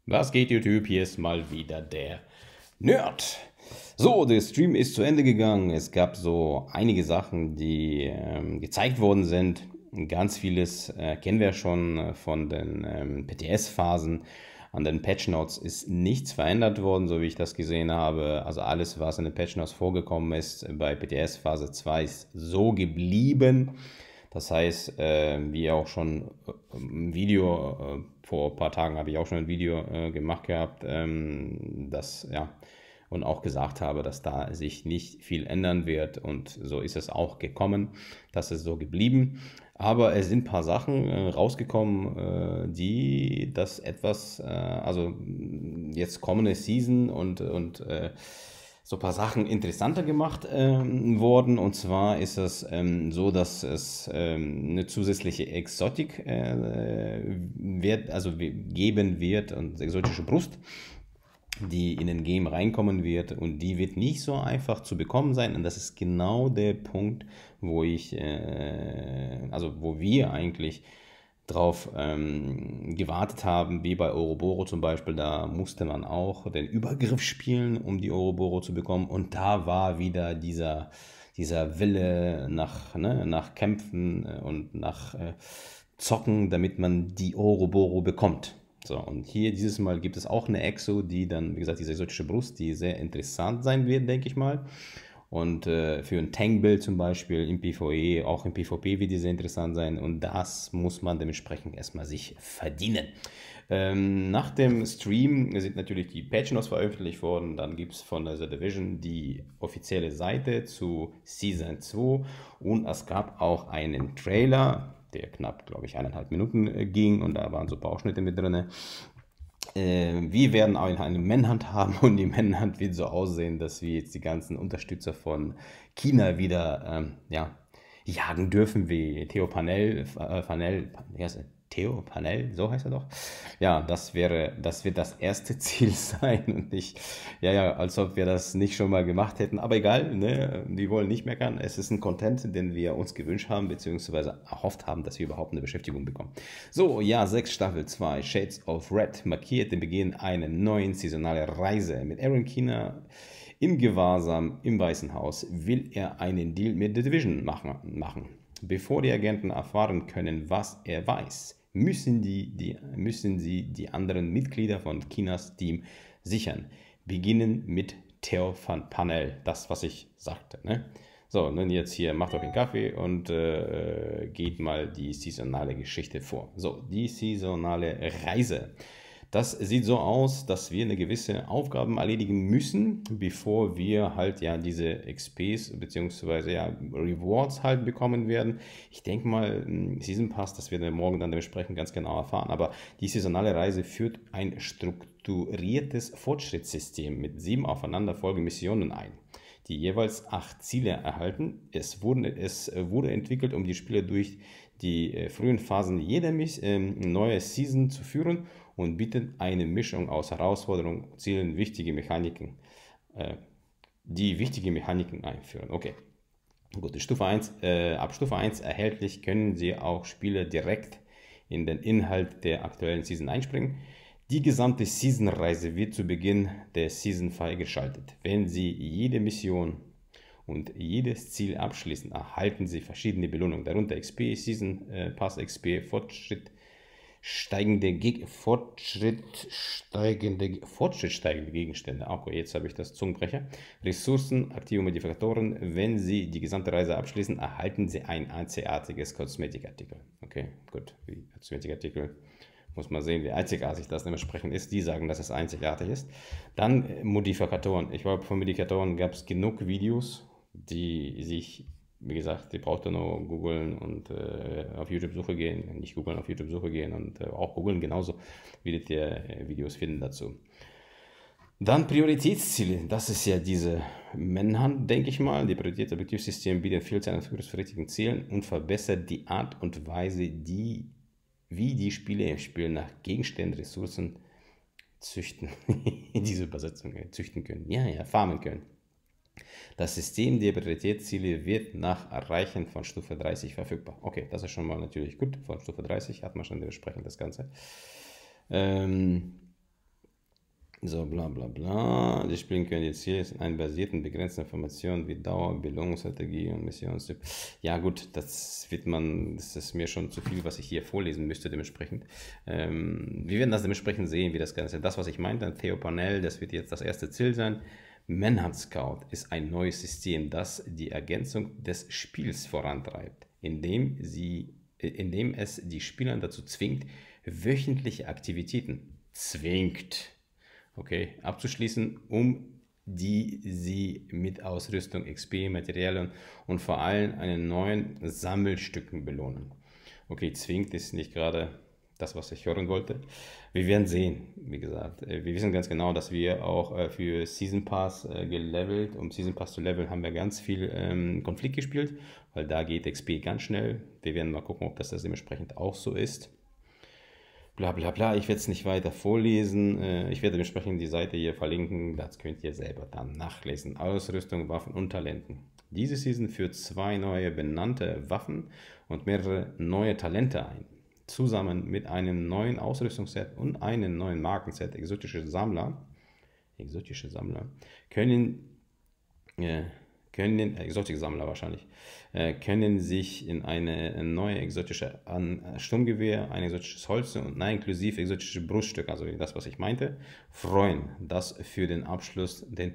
Was geht, YouTube? Hier ist mal wieder der Nerd. So, der Stream ist zu Ende gegangen. Es gab so einige Sachen, die gezeigt worden sind. Ganz vieles kennen wir schon von den PTS-Phasen. An den Patch Notes ist nichts verändert worden, so wie ich das gesehen habe. Also alles, was in den Patch Notes vorgekommen ist bei PTS Phase 2, ist so geblieben. Das heißt, wie auch schon ein Video, vor ein paar Tagen habe ich auch schon ein Video gemacht gehabt, das, ja, und auch gesagt habe, dass da sich nicht viel ändern wird, und so ist es auch gekommen, das ist so geblieben. Aber es sind ein paar Sachen rausgekommen, die das etwas, also jetzt kommende Season und so ein paar Sachen interessanter gemacht worden. Und zwar ist es so, dass es eine zusätzliche Exotik geben wird, und exotische Brust, die in den Game reinkommen wird, und die wird nicht so einfach zu bekommen sein. Und das ist genau der Punkt, wo wo wir eigentlich drauf gewartet haben, wie bei Ouroboros zum Beispiel. Da musste man auch den Übergriff spielen, um die Ouroboros zu bekommen, und da war wieder dieser Wille nach Kämpfen und nach Zocken, damit man die Ouroboros bekommt. So, und hier dieses Mal gibt es auch eine Exo, die dann, wie gesagt, diese exotische Brust, die sehr interessant sein wird, denke ich mal. Und für ein Tank-Build zum Beispiel im PvE, auch im PvP wird die sehr interessant sein, und das muss man dementsprechend erstmal sich verdienen. Nach dem Stream sind natürlich die Patch Notes veröffentlicht worden. Dann gibt es von der The Division die offizielle Seite zu Season 2, und es gab auch einen Trailer, der knapp, glaube ich, 1,5 Minuten ging, und da waren so Bauschnitte mit drin. Wir werden auch eine Manhunt haben, und die Manhunt wird so aussehen, dass wir jetzt die ganzen Unterstützer von China wieder jagen dürfen, wie Theo Panel, wie heißt er? Theo Panel, so heißt er doch. Ja, das wird das erste Ziel sein, und nicht, als ob wir das nicht schon mal gemacht hätten. Aber egal, ne? Die wollen nicht meckern. Es ist ein Content, den wir uns gewünscht haben, beziehungsweise erhofft haben, dass wir überhaupt eine Beschäftigung bekommen. So, ja, 6 Staffel 2, Shades of Red, markiert den Beginn einer neuen saisonalen Reise. Mit Aaron Keener im Gewahrsam im Weißen Haus will er einen Deal mit The Division machen. Bevor die Agenten erfahren können, was er weiß, müssen sie die anderen Mitglieder von Chinas Team sichern. Beginnen mit Theo van Panel, das, was ich sagte. Ne? So, nun jetzt hier, macht euch einen Kaffee und geht mal die saisonale Geschichte vor. So, die saisonale Reise. Das sieht so aus, dass wir eine gewisse Aufgaben erledigen müssen, bevor wir halt diese XPs bzw. Rewards halt bekommen werden. Ich denke mal, Season Pass, das werden wir morgen dann dementsprechend ganz genau erfahren. Aber die saisonale Reise führt ein strukturiertes Fortschrittssystem mit 7 aufeinanderfolgenden Missionen ein, die jeweils 8 Ziele erhalten. Es wurde entwickelt, um die Spieler durch die frühen Phasen jeder neue Season zu führen, und bietet eine Mischung aus Herausforderungen, Zielen, die wichtige Mechaniken einführen. Okay, gut, ab Stufe 1 erhältlich können Sie auch Spieler direkt in den Inhalt der aktuellen Season einspringen. Die gesamte Season-Reise wird zu Beginn der Season freigeschaltet. Wenn Sie jede Mission und jedes Ziel abschließen, erhalten Sie verschiedene Belohnungen, darunter XP, Season Pass XP, fortschrittsteigende Gegenstände. Okay, jetzt habe ich das Zungenbrecher. Ressourcen, aktive Modifikatoren. Wenn Sie die gesamte Reise abschließen, erhalten Sie ein einzigartiges Kosmetikartikel. Okay, gut. Wie Kosmetikartikel, muss man sehen, wie einzigartig das dementsprechend ist. Die sagen, dass es einzigartig ist. Dann Modifikatoren. Ich glaube, von Modifikatoren gab es genug Videos, die sich, wie gesagt, die braucht ihr nur googeln und auf YouTube-Suche gehen. Nicht googeln, auf YouTube-Suche gehen, und auch googeln genauso, werdet ihr Videos finden dazu. Dann Prioritätsziele. Das ist ja diese Manhunt, denke ich mal. Die Prioritätsobjektivsystem bietet Vielzahl an richtigen Zielen und verbessert die Art und Weise, wie die Spieler im Spiel nach Gegenständen, Ressourcen züchten. Diese Übersetzung, züchten können. Ja, farmen können. Das System der Prioritätsziele wird nach Erreichen von Stufe 30 verfügbar. Okay, das ist schon mal natürlich gut. Von Stufe 30 hat man schon dementsprechend das Ganze. So, bla bla bla. Die Spielen können jetzt hier in einen basierten, begrenzten Informationen wie Dauer, Belohnungsstrategie und Missionstyp. Ja, gut, das ist mir schon zu viel, was ich hier vorlesen müsste, dementsprechend. Wir werden das dementsprechend sehen, wie das Ganze. Das, was ich meinte, Theo Panel, das wird jetzt das erste Ziel sein. Manhunt Scout ist ein neues System, das die Ergänzung des Spiels vorantreibt, indem es die Spieler dazu zwingt, wöchentliche Aktivitäten abzuschließen, um die sie mit Ausrüstung, XP, Materialien und vor allem einen neuen Sammelstücken belohnen. Okay, zwingt ist nicht gerade das, was ich hören wollte. Wir werden sehen, wie gesagt. Wir wissen ganz genau, dass wir auch für Season Pass gelevelt, um Season Pass zu leveln, haben wir ganz viel Konflikt gespielt, weil da geht XP ganz schnell. Wir werden mal gucken, ob das dementsprechend auch so ist. Bla bla bla, ich werde es nicht weiter vorlesen. Ich werde dementsprechend die Seite hier verlinken. Das könnt ihr selber dann nachlesen. Ausrüstung, Waffen und Talenten. Diese Season führt 2 neue benannte Waffen und mehrere neue Talente ein. Zusammen mit einem neuen Ausrüstungsset und einem neuen Markenset, exotische Sammler, exotische Sammler wahrscheinlich, können sich in eine neue exotische Sturmgewehr, ein exotisches Holster und inklusive exotische Bruststücke, also das, was ich meinte, freuen, das für den Abschluss den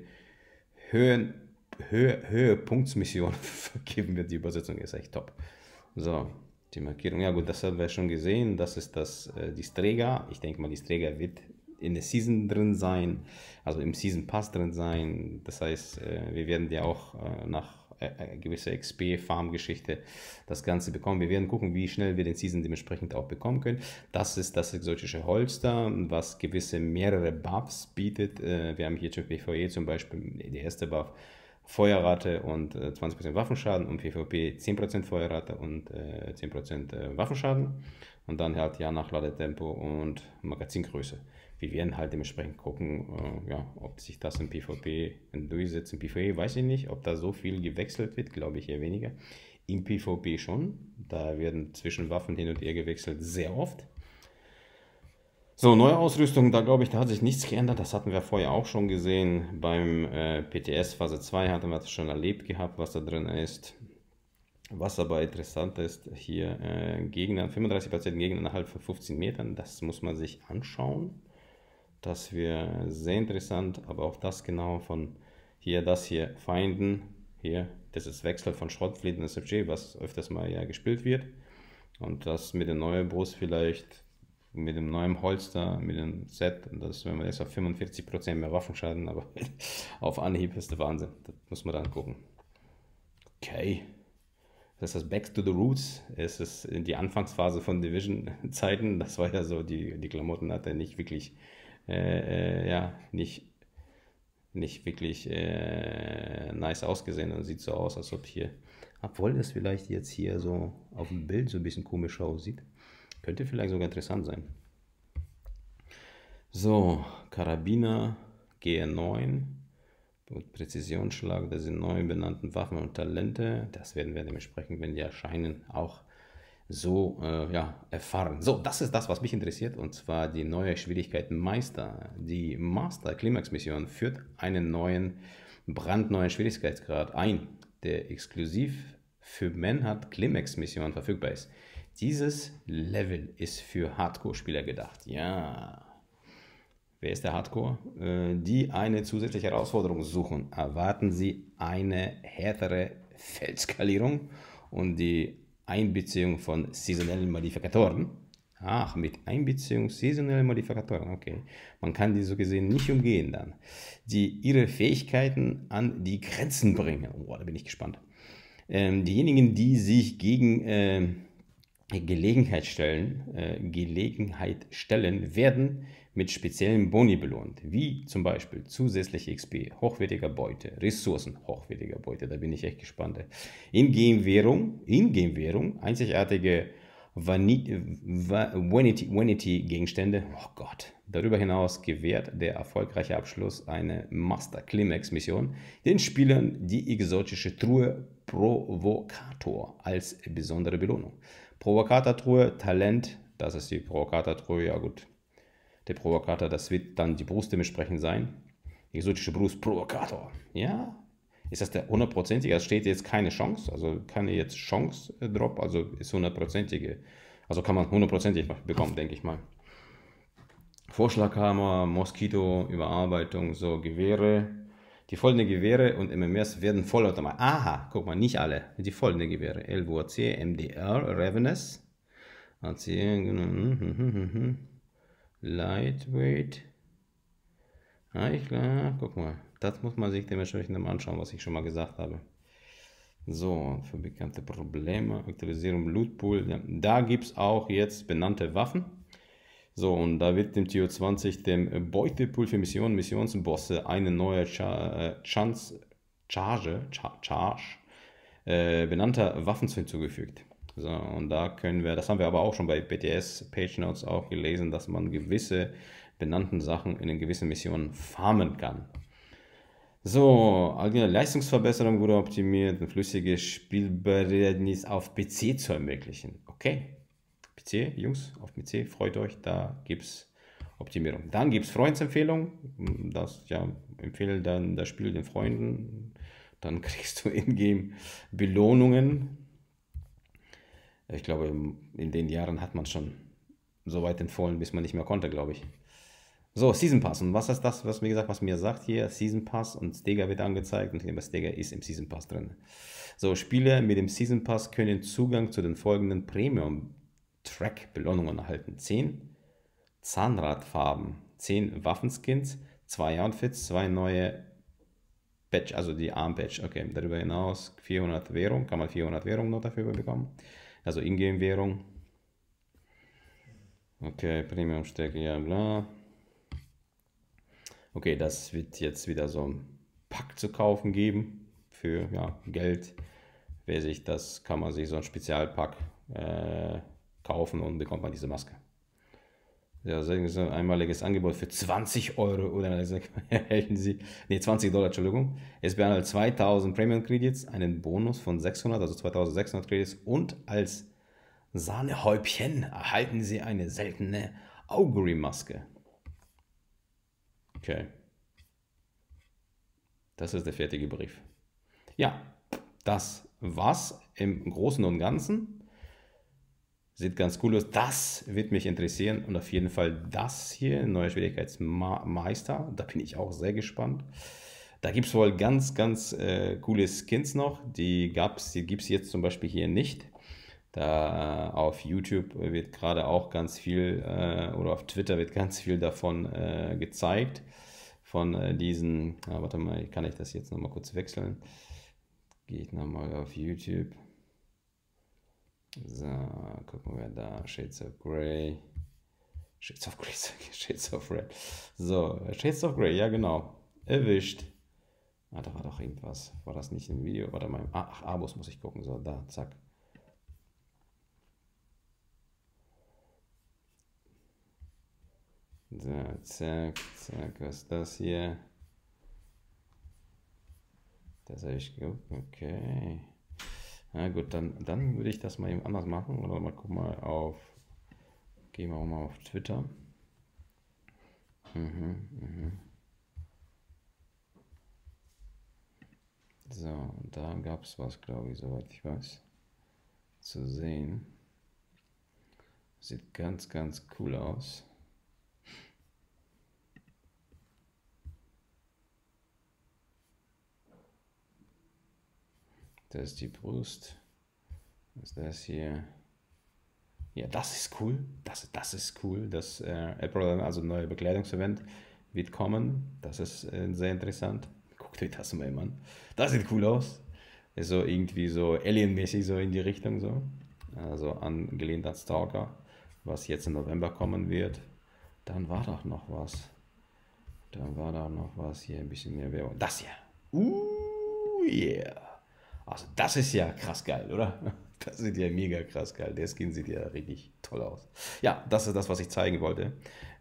Höhepunktsmission vergeben wird. Die Übersetzung ist echt top. So, die Markierung, ja gut, das haben wir schon gesehen, das ist die Strega. Ich denke mal, die Strega wird in der Season drin sein, also im Season Pass drin sein. Das heißt, wir werden ja auch nach gewisser XP-Farm-Geschichte das Ganze bekommen. Wir werden gucken, wie schnell wir den Season dementsprechend auch bekommen können. Das ist das exotische Holster, was gewisse mehrere Buffs bietet. Wir haben hier für PvE zum Beispiel die erste Buff, Feuerrate und 20% Waffenschaden und PvP 10% Feuerrate und 10% Waffenschaden und dann halt ja Nachladetempo und Magazingröße. Wir werden halt dementsprechend gucken, ob sich das im PvP durchsetzt. Im PvE weiß ich nicht, ob da so viel gewechselt wird, glaube ich eher weniger. Im PvP schon, da werden zwischen Waffen hin und her gewechselt, sehr oft. So, neue Ausrüstung, da glaube ich, da hat sich nichts geändert. Das hatten wir vorher auch schon gesehen. Beim PTS Phase 2 hatten wir das schon erlebt gehabt, was da drin ist. Was aber interessant ist, hier Gegner, 35% Gegner innerhalb von 15 Metern, das muss man sich anschauen. Das wäre sehr interessant, aber auch das genau von das hier, Feinden, hier, das ist Wechsel von Schrottflinten und SFG, was öfters mal ja gespielt wird. Und das mit dem neuen Brust vielleicht, mit dem neuen Holster, mit dem Set, das, wenn man jetzt auf 45% mehr Waffenschaden, aber auf Anhieb ist der Wahnsinn. Das muss man dann gucken. Okay. Das ist das Back to the Roots. Es ist in die Anfangsphase von Division-Zeiten. Das war ja so, die Klamotten hat er nicht wirklich, nicht wirklich nice ausgesehen und sieht so aus, als ob hier, obwohl das vielleicht jetzt hier so auf dem Bild so ein bisschen komisch aussieht, könnte vielleicht sogar interessant sein. So, Karabiner GR9 und Präzisionsschlag, das sind neu benannten Waffen und Talente. Das werden wir dementsprechend, wenn die erscheinen, auch so erfahren. So, das ist das, was mich interessiert, und zwar die neue Schwierigkeit Meister. Die Master Climax Mission führt einen brandneuen Schwierigkeitsgrad ein, der exklusiv für Manhunt Climax Mission verfügbar ist. Dieses Level ist für Hardcore-Spieler gedacht. Ja. Wer ist der Hardcore? Die eine zusätzliche Herausforderung suchen. Erwarten Sie eine härtere Feldskalierung und die Einbeziehung von saisonellen Modifikatoren. Ach, mit Einbeziehung saisonelle Modifikatoren, okay. Man kann die so gesehen nicht umgehen dann. Die ihre Fähigkeiten an die Grenzen bringen. Oh, da bin ich gespannt. Diejenigen, die sich gegen Gelegenheit stellen, werden mit speziellen Boni belohnt, wie zum Beispiel zusätzliche XP, hochwertiger Beute, Ressourcen, hochwertiger Beute, da bin ich echt gespannt. Ingame-Währung, einzigartige Vanity-Gegenstände, oh Gott. Darüber hinaus gewährt der erfolgreiche Abschluss eine Master Climax Mission den Spielern die exotische Truhe Provocator als besondere Belohnung. Provocator-Truhe, Talent, das ist die Provocator-Truhe, ja gut. Der Provokator, das wird dann die Brust dementsprechend sein. Exotische Brust, Provokator. Ja, ist das der hundertprozentige? Es steht jetzt keine Chance, also keine jetzt Chance Drop, also ist hundertprozentige. Also kann man hundertprozentig bekommen, denke ich mal. Vorschlaghammer, Moskito, Überarbeitung, so Gewehre. Die folgenden Gewehre und MMRs werden vollautomatisch. Aha, guck mal, nicht alle. Die folgenden Gewehre. LWC, MDR, Ravenous. AC, Lightweight. Klar, guck mal. Das muss man sich dementsprechend anschauen, was ich schon mal gesagt habe. So, für bekannte Probleme, Aktualisierung, Blutpool. Ja, da gibt es auch jetzt benannte Waffen. So, und da wird dem TO20 dem Beutepool für Missionen, Missionsbosse eine neue Charge benannter Waffen hinzugefügt. So, und da können wir, das haben wir aber auch schon bei BTS Page Notes auch gelesen, dass man gewisse benannten Sachen in den gewissen Missionen farmen kann. So, allgemeine Leistungsverbesserung wurde optimiert, ein flüssiges Spielbereitnis auf PC zu ermöglichen. Okay, PC, Jungs, auf PC, freut euch, da gibt es Optimierung. Dann gibt es Freundsempfehlung, das ja, empfehle dann das Spiel den Freunden, dann kriegst du in-game Belohnungen. Ich glaube, in den Jahren hat man schon so weit empfohlen, bis man nicht mehr konnte, glaube ich. So, Season Pass. Und was ist das, was mir sagt hier? Season Pass und Stega wird angezeigt. Und Stega ist im Season Pass drin. So, Spieler mit dem Season Pass können Zugang zu den folgenden Premium-Track-Belohnungen erhalten. 10 Zahnradfarben, 10 Waffenskins, 2 Outfits, 2 neue Badge, also die Arm-Badge. Okay, darüber hinaus 400 Währung, kann man 400 Währung noch dafür bekommen. Also Ingame-Währung. Okay, Premium-Stärke, ja, bla. Okay, das wird jetzt wieder so ein Pack zu kaufen geben für ja, Geld. Wer sich das, kann man sich so ein Spezialpack kaufen und bekommt man diese Maske. Ja, so ein einmaliges Angebot für 20 Euro oder erhalten Sie, nee, $20, Entschuldigung. Es behandelt 2000 Premium Credits, einen Bonus von 600, also 2600 Credits und als Sahnehäubchen erhalten Sie eine seltene Augury-Maske. Okay. Das ist der fertige Brief. Ja, das war's im Großen und Ganzen. Sieht ganz cool aus. Das wird mich interessieren und auf jeden Fall das hier, neuer Schwierigkeitsmeister. Da bin ich auch sehr gespannt. Da gibt es wohl ganz, ganz coole Skins noch. Die gibt es jetzt zum Beispiel hier nicht. Da auf YouTube wird gerade auch ganz viel oder auf Twitter wird ganz viel davon gezeigt. Von diesen, warte mal, kann ich das jetzt nochmal kurz wechseln? Gehe ich nochmal auf YouTube. So, gucken wir da. Shades of Grey. Shades of Grey, Shades of Red. So, Shades of Grey, ja genau. Erwischt. Ah, da war doch irgendwas. War das nicht im Video? Warte mal. Ach, Abos muss ich gucken. So, da, zack. So, zack, zack, was ist das hier? Das habe ich geguckt, okay. Na gut, dann würde ich das mal eben anders machen. Oder mal gucken mal auf, gehen wir auch mal auf Twitter. So, da gab es was, glaube ich, soweit ich weiß, zu sehen. Sieht ganz, ganz cool aus. Das ist die Brust. Was ist das hier? Ja, das ist cool. Das ist cool. Das Apple, also ein neues Bekleidungsevent, wird kommen. Das ist sehr interessant. Guckt euch das mal an. Das sieht cool aus. Ist so irgendwie so Alien-mäßig so in die Richtung so. Also angelehnt an Stalker, was jetzt im November kommen wird. Dann war doch noch was. Hier, ein bisschen mehr Werbung. Das hier. Yeah. Also das ist ja krass geil, oder? Das sieht ja mega krass geil. Der Skin sieht ja richtig toll aus. Ja, das ist das, was ich zeigen wollte.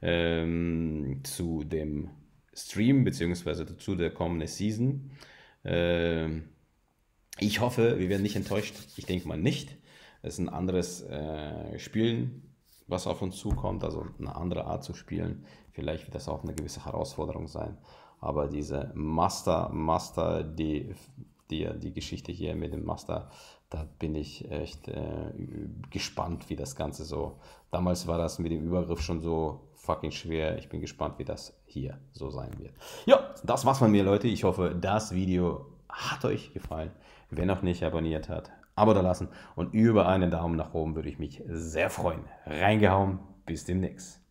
Zu dem Stream, beziehungsweise zu der kommenden Season. Ich hoffe, wir werden nicht enttäuscht. Ich denke mal nicht. Es ist ein anderes Spielen. was auf uns zukommt, also eine andere Art zu spielen. Vielleicht wird das auch eine gewisse Herausforderung sein. Aber diese die Geschichte hier mit dem Master, da bin ich echt gespannt, wie das Ganze so. Damals war das mit dem Übergriff schon so fucking schwer. Ich bin gespannt, wie das hier so sein wird. Ja, das war's von mir, Leute. Ich hoffe, das Video hat euch gefallen. Wer noch nicht abonniert hat, Abo da lassen und über einen Daumen nach oben würde ich mich sehr freuen. Reingehauen, bis demnächst.